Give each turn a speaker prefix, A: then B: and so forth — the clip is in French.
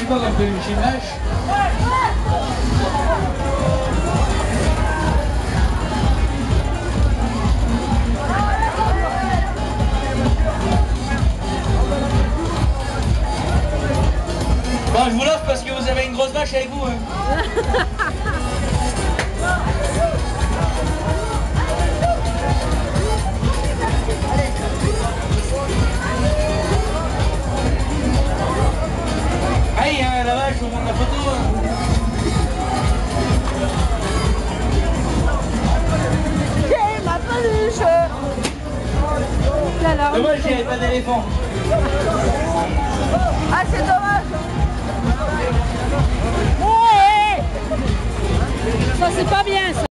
A: C'est quoi comme peluche, une vache? Bon, je vous l'offre parce que vous avez une grosse vache avec vous. Hein. Aïe, hein, la vache, on monte la photo.
B: J'ai ma peluche.
A: Dommage, il n'y avait pas d'éléphant.
B: Ah, c'est dommage. Ça, c'est pas bien, ça.